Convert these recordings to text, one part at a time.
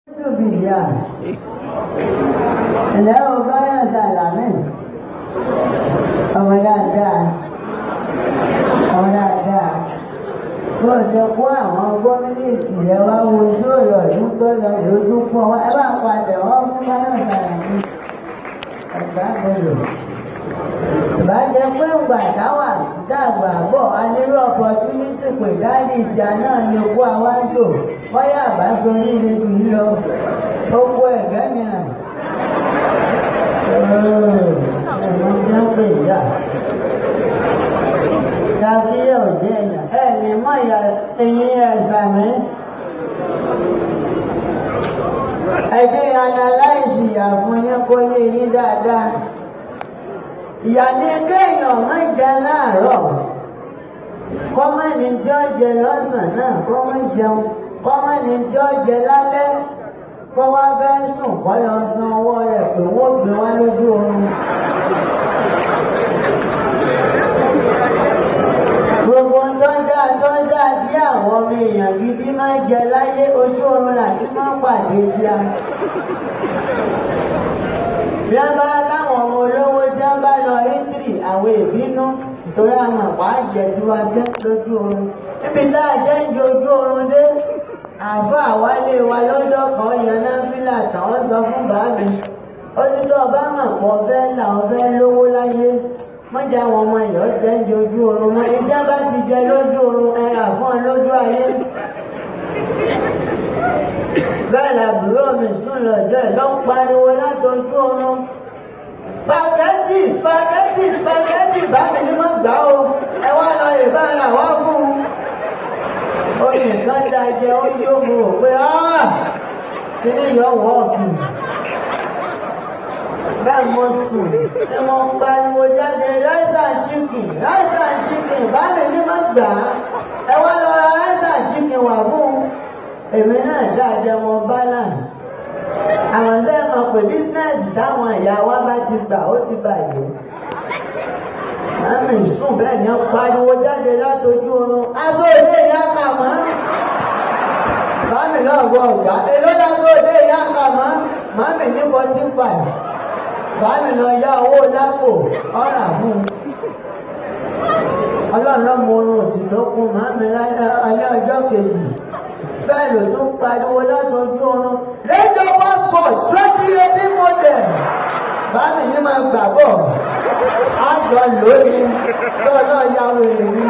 Bìyà ilẹ̀ ọba yẹn sàlámì ọmọ dáadáa bó ṣe kó àwọn gómìnìtì rẹ wá wo ojú ọ̀rọ̀ ọdún tó lọ lójú pọ̀ wọn ẹ bá padà wọn fún báyọ̀ sàlámì ọ̀gá bẹ̀rù ìbájẹ́ pé ìgbà táwà dàgbà bọ̀ anírú opportunity pé dáàdì ìjà náà lè kó àwa jò bóyá àbá sórí ilé jù ú lọ ó kó ẹ̀gẹ́ mìíràn ẹ̀rọ jẹ́ pé ìyá tàbí òde ẹ̀yà ẹ̀ ní mọ̀ ìyá ẹ̀yìn ẹ̀sà mi ẹ̀jẹ̀ analyze ìyà fún yín kó yé yín dáadáa. Ìyá ní kéèyàn má jẹ láàárọ̀ kọ́mọ́ni tí ó jẹ lọ́sàn-án náà kọ́mọ́ jẹun kọ́mọ́ni tí ó jẹ lálẹ́ kọ́ wá fẹ́ sùn kọ́ lọ san owó rẹ̀ pé wọ́n gbé wá lójú oorun. Gbogbo tó dáa tí àwọn ọmọ èèyàn gidi máa jẹ láyé ojú oorun láti máa pàdé tí a. Bí a bá láwọn ọmọ olówó tí a bá lọ hítírì àwọn ìbínú torí àwọn àpá jẹ tí wá sí lójú oorun. Níbi tá a jẹ́ ń jẹ ojú oorun dé, àbá àwálé wa lọ́jọ́ kan yaná fílà tàwọn sọ fún bàbá ó ní tó ọba mọ̀ pọ̀ fẹ́ làwọn fẹ́ lówó láyé mọ́jà àwọn ọmọ ìyọ́ jẹ́ ń jẹ ojú oorun mọ́ ìjẹ́ bá ti jẹ lójú oorun ẹ̀rà fún ọ lójú ayé. Bẹ́ẹ̀ làbúrò mi sùn lọ́jọ́ ẹ̀ ló ń pariwo látọjú oorun. Spaghetti bámi ní mọ́ gbà ó ẹ wá lọ lè bá ara wá fún un. Orí nǹkan da jẹ ó yóò mú o pé kí ni yọ wọ́ọ̀kì. Bẹ́ẹ̀ mo sùn ni mo pariwo jáde rice and chicken bámi ní mọ́ gbà á ẹ wá lọ ra rice and chicken wà fún un. Èmi náà dáadé wọn balance. Àwọn sẹ́yìn mọ̀ pé bísínẹ́sì táwọn ìyá wa bá ti gbà ó ti bàjẹ́. Màmí sùn bẹ́ẹ̀ ni ó pariwo jáde látọjú oorun. Aṣọ òde ìyá kà mọ́. Màmí náà wọ ọ̀gá. Èló láṣọ òde ìyá kà mọ́. Màmí ní 45. Màmí lọ yá owó lápò ọ̀rà fún un. Ọlọ́run mọ orun òsì tó kún màmí alẹ́ ọjọ́ kejì. Bẹ́ẹ̀ ló tún pariwo látọjú oorun. Range Rover Sport 2018 model. Bámi ní máa gbàgbọ́. Àjọ lónìí lọ́lọ́ yàwó èrè.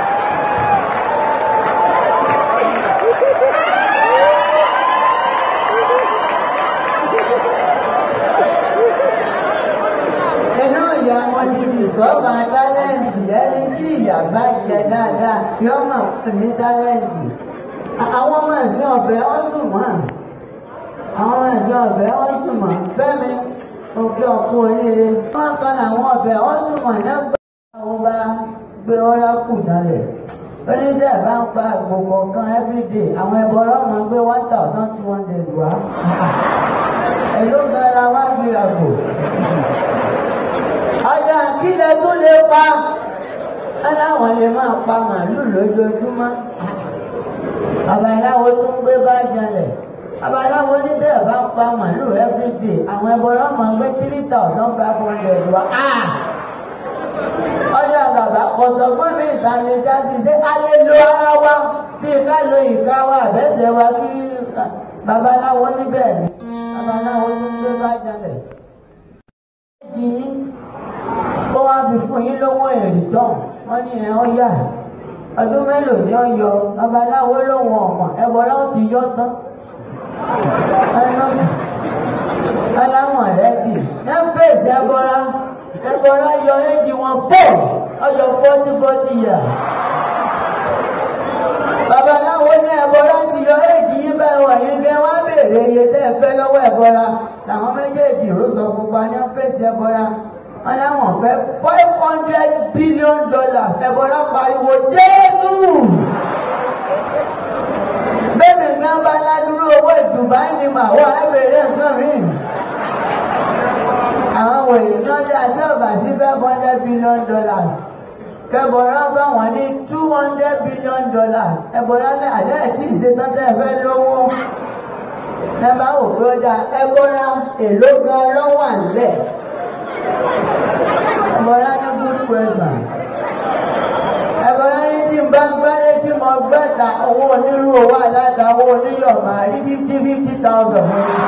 Inú ìyá wọn ti di sọ́ọ̀bà tálẹ́ǹtì ẹni tí ìyá bá jẹ dáadáa yóò mọ̀ ní tálẹ́ǹtì. Àwọn ọmọ ẹ̀sìn ọ̀fẹ́ wọ́n sùn mọ́. Àwọn ọmọ ẹ̀sìn ọ̀fẹ́ wọ́n sùn mọ́. Fẹ́mi òkè ọ̀pọ̀ oníire. Wọ́n kan làwọn ọ̀fẹ́ wọ́n sùn mọ́ nígbà àwọn bá gbé ọ̀rá kù dálẹ̀. Onídẹ̀ bá ń pa àgbò kọ̀ọ̀kan everyday. Àwọn ẹ̀bọ̀ ọlọ́mọ gbé 1,200 wá. Èló gan la wá fi ràpò. Ọjà kílẹ̀ tó lè pa. Aláwọ̀ lè máa pa màálù lójoojúmọ́. Babaláwo tó ń gbé bá jalè. Babaláwo ní tẹ́ ẹ̀ bá pa màálù everyday. Àwọn ẹbọ ọlọ́mọ gbé 3,500 wá. Ọjà bàbá ọ̀sọ̀gbọ́n mi ìta lè dá sí ṣé a lè lo ara wa bí ká lo ìka wa àbẹ́sẹ̀ wa kí babaláwo níbẹ̀ ni. Babaláwo tó ń gbé bá jalè. Kó wá fi fún yín lówó èrè tán. Wọ́n ní ẹ̀ ọ́ yà. Ọdún mélòó ni ó yọ babaláwo lóhun ọ̀mọ̀ ẹ̀bọ̀rá ó ti yọ tán. Aláwọ̀n rẹ̀ bì ní fèsì ẹ̀bọ̀rá yọ éjì wọn 4 ọyọ 40 yà. Babaláwo ní ẹ̀bọ̀rá ti yọ éjì yín bẹ́ẹ̀ wọ̀ yín kẹ́ wá béèrè iye tẹ́ ẹ fẹ́ lọ́wọ́ ẹ̀bọ̀rá làwọn méjèèjì ló sọ pupa ní fèsì ẹ̀bọ̀rá. Wọ́n láwọn fẹ́ $500 billion. Ẹ̀bọ̀rá pariwo Jésù. Bẹ́ẹ̀ni gan bá ládúró owó Dubai ni màá wá ẹ̀bẹ̀rẹ̀ nǹkan mi. Àwọn wèrè náà dé àti ọ̀bà sí $500 billion. Kẹ̀bọ̀rá bá wọn ní $200 billion. Ẹ̀bọ̀rá ní àlẹ́ ẹ̀ tí ìṣetán tẹ́ ẹ fẹ́ lówó. ẹ bá wò pé ó dáa ẹ bọ́ra èló gan lọ́wọ́ àlẹ́ ẹ bọ́ra ní good question ẹ bọ́ra ní tí n bá gbálé tí mo gbẹ́ta owó onírú owó aláta owó oníyọ̀ máa rí 50,000 fún mi.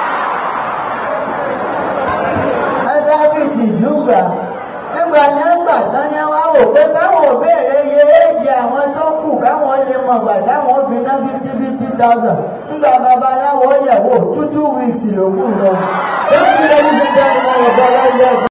ẹ dábìtì dùgbà nígbà ní ẹgbà tán ni wọ́n wò pé káwọn òbéèrè iye éèjì àwọn tó kù káwọn lè mọ̀ gbà táwọn fi ná 50,000 nígbà babaláwo yẹ̀wò 2 weeks ló kù lọ.